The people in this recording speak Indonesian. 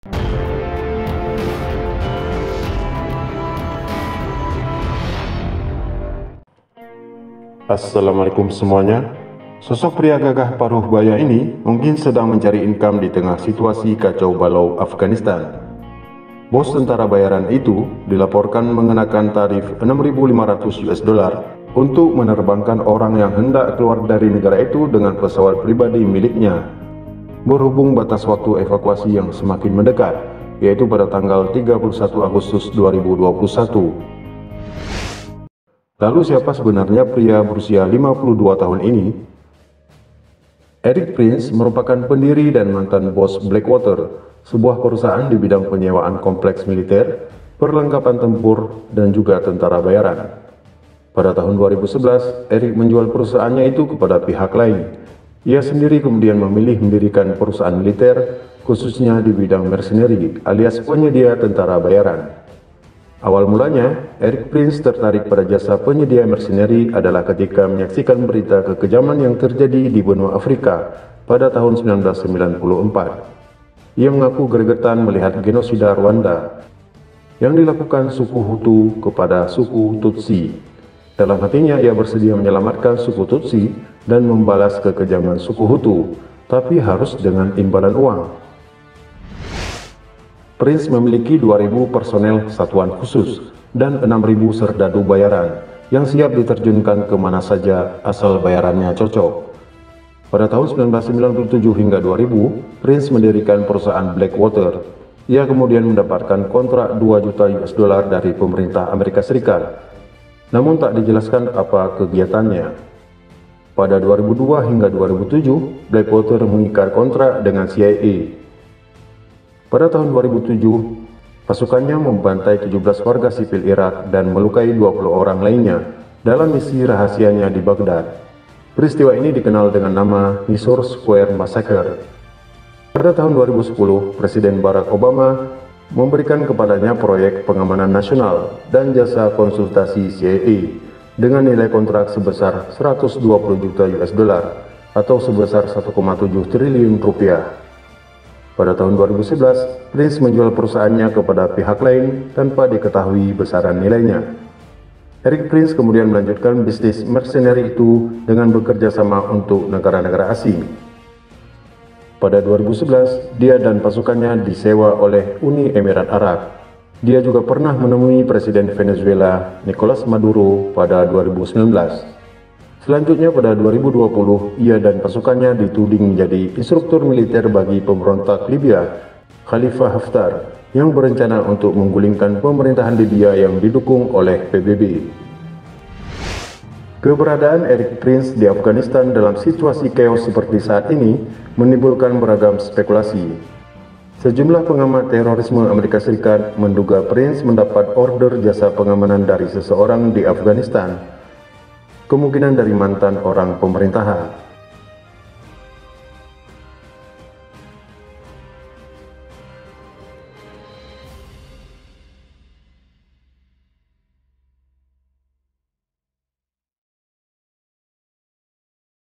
Assalamualaikum semuanya. Sosok pria gagah paruh baya ini mungkin sedang mencari income di tengah situasi kacau balau Afghanistan. Bos tentara bayaran itu dilaporkan mengenakan tarif 6.500 US dollar untuk menerbangkan orang yang hendak keluar dari negara itu dengan pesawat pribadi miliknya. Berhubung batas waktu evakuasi yang semakin mendekat, yaitu pada tanggal 31 Agustus 2021. Lalu siapa sebenarnya pria berusia 52 tahun ini? Erik Prince merupakan pendiri dan mantan bos Blackwater, sebuah perusahaan di bidang penyewaan kompleks militer, perlengkapan tempur, dan juga tentara bayaran. Pada tahun 2011, Erik menjual perusahaannya itu kepada pihak lain. Ia sendiri kemudian memilih mendirikan perusahaan militer, khususnya di bidang mercenary alias penyedia tentara bayaran. Awal mulanya, Erik Prince tertarik pada jasa penyedia mercenary adalah ketika menyaksikan berita kekejaman yang terjadi di benua Afrika pada tahun 1994. Ia mengaku gregetan melihat genosida Rwanda yang dilakukan suku Hutu kepada suku Tutsi. Dalam hatinya ia bersedia menyelamatkan suku Tutsi dan membalas kekejaman suku Hutu, tapi harus dengan imbalan uang. Prince memiliki 2.000 personel satuan khusus dan 6.000 serdadu bayaran yang siap diterjunkan kemana saja asal bayarannya cocok. Pada tahun 1997 hingga 2000, Prince mendirikan perusahaan Blackwater. Ia kemudian mendapatkan kontrak 2 juta US dollar dari pemerintah Amerika Serikat. Namun tak dijelaskan apa kegiatannya. Pada 2002 hingga 2007, Blackwater mengikat kontrak dengan CIA. Pada tahun 2007, pasukannya membantai 17 warga sipil Irak dan melukai 20 orang lainnya dalam misi rahasianya di Baghdad. Peristiwa ini dikenal dengan nama Mysore Square Massacre. Pada tahun 2010, Presiden Barack Obama memberikan kepadanya proyek pengamanan nasional dan jasa konsultasi CIA dengan nilai kontrak sebesar 120 juta US dollar atau sebesar 1,7 triliun rupiah. Pada tahun 2011, Prince menjual perusahaannya kepada pihak lain tanpa diketahui besaran nilainya. Erik Prince kemudian melanjutkan bisnis mercenary itu dengan bekerja sama untuk negara-negara asing. Pada 2011, dia dan pasukannya disewa oleh Uni Emirat Arab. Dia juga pernah menemui Presiden Venezuela Nicolas Maduro pada 2019. Selanjutnya pada 2020, ia dan pasukannya dituding menjadi instruktur militer bagi pemberontak Libya, Khalifa Haftar, yang berencana untuk menggulingkan pemerintahan Libya yang didukung oleh PBB. Keberadaan Erik Prince di Afghanistan dalam situasi chaos seperti saat ini menimbulkan beragam spekulasi. Sejumlah pengamat terorisme Amerika Serikat menduga Prince mendapat order jasa pengamanan dari seseorang di Afghanistan, kemungkinan dari mantan orang pemerintahan.